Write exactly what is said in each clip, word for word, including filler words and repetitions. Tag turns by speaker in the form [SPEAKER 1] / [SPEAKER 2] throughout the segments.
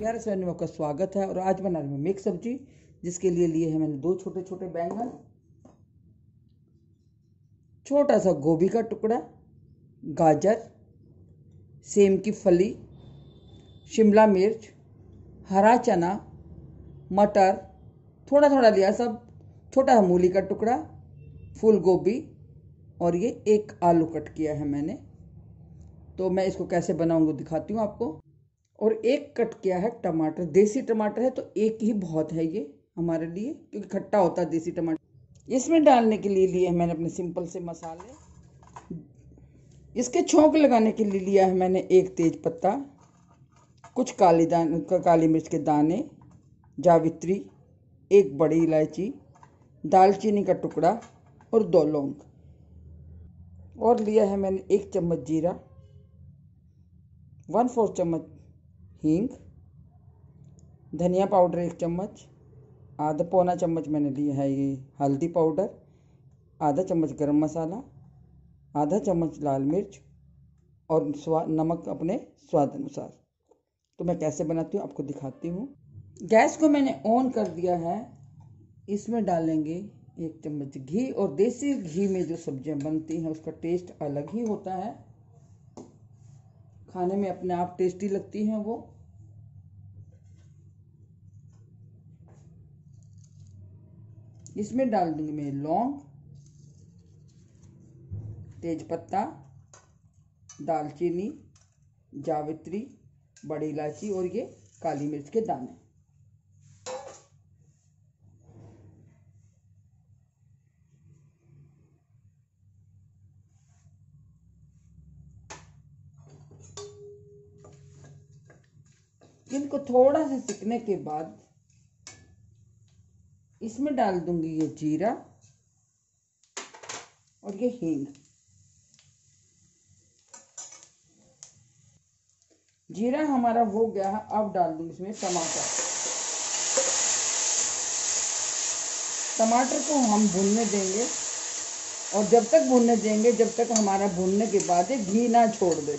[SPEAKER 1] प्यारे से में आपका स्वागत है। और आज बना रही हूँ मिक्स सब्जी, जिसके लिए लिए हैं मैंने दो छोटे छोटे बैंगन, छोटा सा गोभी का टुकड़ा, गाजर, सेम की फली, शिमला मिर्च, हरा चना, मटर, थोड़ा थोड़ा लिया सब, छोटा सा मूली का टुकड़ा, फूल गोभी और ये एक आलू कट किया है मैंने। तो मैं इसको कैसे बनाऊंगी दिखाती हूँ आपको। और एक कट किया है टमाटर, देसी टमाटर है तो एक ही बहुत है ये हमारे लिए, क्योंकि खट्टा होता है देसी टमाटर। इसमें डालने के लिए लिए हैं मैंने अपने सिंपल से मसाले। इसके छोंक लगाने के लिए लिया है मैंने एक तेज पत्ता, कुछ काली दान काली मिर्च के दाने, जावित्री, एक बड़ी इलायची, दालचीनी का टुकड़ा और दो लौंग। और लिया है मैंने एक चम्मच जीरा, वन फोर्थ चम्मच हींग, धनिया पाउडर एक चम्मच, आधा पौना चम्मच मैंने लिया है ये हल्दी पाउडर, आधा चम्मच गरम मसाला, आधा चम्मच लाल मिर्च और स्वाद नमक अपने स्वाद अनुसार। तो मैं कैसे बनाती हूँ आपको दिखाती हूँ। गैस को मैंने ऑन कर दिया है। इसमें डालेंगे एक चम्मच घी, और देसी घी में जो सब्जियां बनती हैं उसका टेस्ट अलग ही होता है, खाने में अपने आप टेस्टी लगती हैं वो। इसमें डाल दूंगी मैं लौंग, तेज पत्ता, दालचीनी, जावित्री, बड़ी इलायची और ये काली मिर्च के दाने। इनको थोड़ा सा सिकने के बाद इसमें डाल दूंगी ये जीरा और ये हींग। जीरा हमारा हो गया है, अब डाल दूंगी इसमें टमाटर। टमाटर को हम भूनने देंगे, और जब तक भूनने देंगे जब तक हमारा भूनने के बाद ये घी ना छोड़ दे।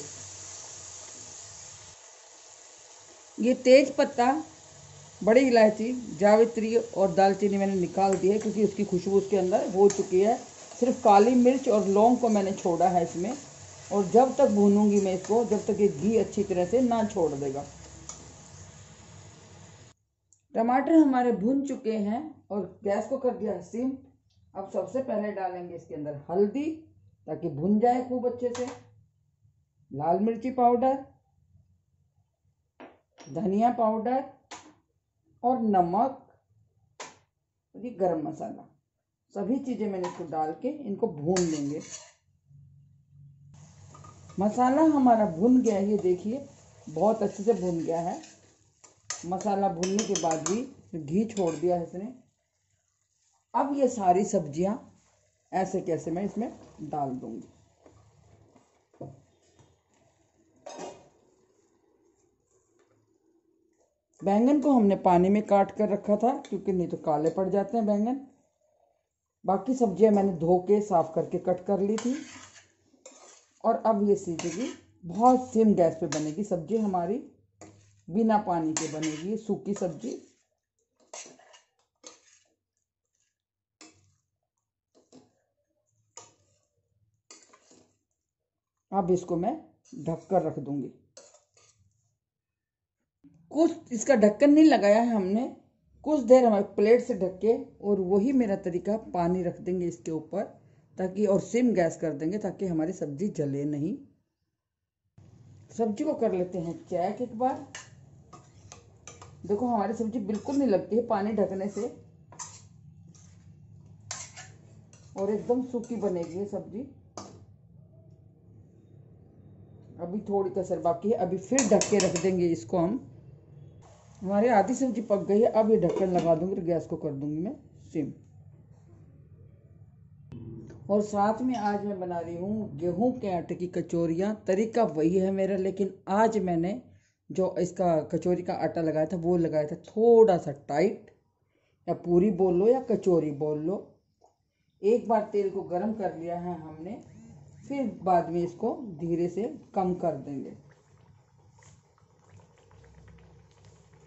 [SPEAKER 1] ये तेज पत्ता, बड़ी इलायची, जावित्री और दालचीनी मैंने निकाल दी है, क्योंकि उसकी खुशबू उसके अंदर हो चुकी है। सिर्फ काली मिर्च और लौंग को मैंने छोड़ा है इसमें। और जब तक भूनूंगी मैं इसको, जब तक ये घी अच्छी तरह से ना छोड़ देगा। टमाटर हमारे भून चुके हैं और गैस को कर दिया है सिम। अब सबसे पहले डालेंगे इसके अंदर हल्दी, ताकि भुन जाए खूब अच्छे से, लाल मिर्ची पाउडर, धनिया पाउडर और नमक, ये गरम मसाला, सभी चीजें मैंने इसको डाल के इनको भून लेंगे। मसाला हमारा भुन गया है, ये देखिए बहुत अच्छे से भुन गया है। मसाला भुनने के बाद भी घी छोड़ दिया है इसने। अब ये सारी सब्जियां ऐसे कैसे मैं इसमें डाल दूंगी। बैंगन को हमने पानी में काट कर रखा था, क्योंकि नहीं तो काले पड़ जाते हैं बैंगन। बाकी सब्जियां मैंने धो के साफ करके कट कर ली थी। और अब ये सीजेगी, बहुत सिम गैस पे बनेगी सब्जी हमारी, बिना पानी के बनेगी सूखी सब्जी। अब इसको मैं ढक कर रख दूंगी। कुछ इसका ढक्कन नहीं लगाया है हमने, कुछ देर हमारे प्लेट से ढक के, और वही मेरा तरीका, पानी रख देंगे इसके ऊपर ताकि, और सिम गैस कर देंगे ताकि हमारी सब्जी जले नहीं। सब्जी को कर लेते हैं चेक एक बार। देखो हमारी सब्जी बिल्कुल नहीं लगती है पानी ढकने से, और एकदम सूखी बनेगी ये सब्जी। अभी थोड़ी कसर बाकी है, अभी फिर ढक के रख देंगे इसको हम। हमारी आधी सब्जी पक गई है। अब ये ढक्कन लगा दूंगी और गैस को कर दूंगी मैं सिम। और साथ में आज मैं बना रही हूँ गेहूं के आटे की कचौरियाँ। तरीका वही है मेरा, लेकिन आज मैंने जो इसका कचौरी का आटा लगाया था वो लगाया था थोड़ा सा टाइट, या पूरी बोल लो या कचौरी बोल लो। एक बार तेल को गरम कर लिया है हमने, फिर बाद में इसको धीरे से कम कर देंगे।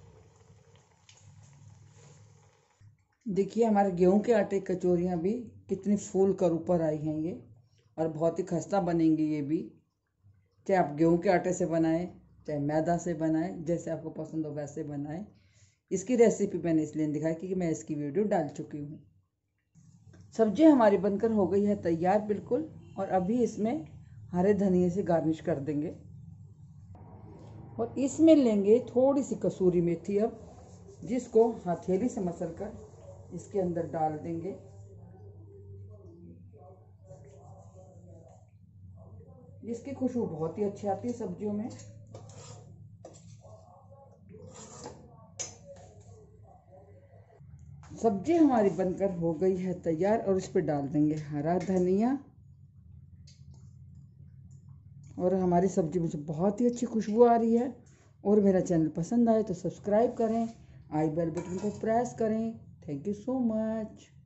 [SPEAKER 1] देखिए हमारे गेहूं के आटे की कचौरियाँ भी कितनी फूल कर ऊपर आई हैं ये, और बहुत ही खस्ता बनेंगी ये भी। चाहे आप गेहूं के आटे से बनाएं, चाहे मैदा से बनाएं, जैसे आपको पसंद हो वैसे बनाएं। इसकी रेसिपी मैंने इसलिए दिखाई क्योंकि मैं इसकी वीडियो डाल चुकी हूँ। सब्जी हमारी बनकर हो गई है तैयार बिल्कुल, और अभी इसमें हरे धनिए से गार्निश कर देंगे। और इसमें लेंगे थोड़ी सी कसूरी मेथी, अब जिसको हथेली से मसल कर इसके अंदर डाल देंगे। इसकी खुशबू बहुत ही अच्छी आती है सब्जियों में। सब्जी हमारी बनकर हो गई है तैयार, और इस पर डाल देंगे हरा धनिया। और हमारी सब्जी में से बहुत ही अच्छी खुशबू आ रही है। और मेरा चैनल पसंद आए तो सब्सक्राइब करें, आई बेल बटन को प्रेस करें। Thank you so much.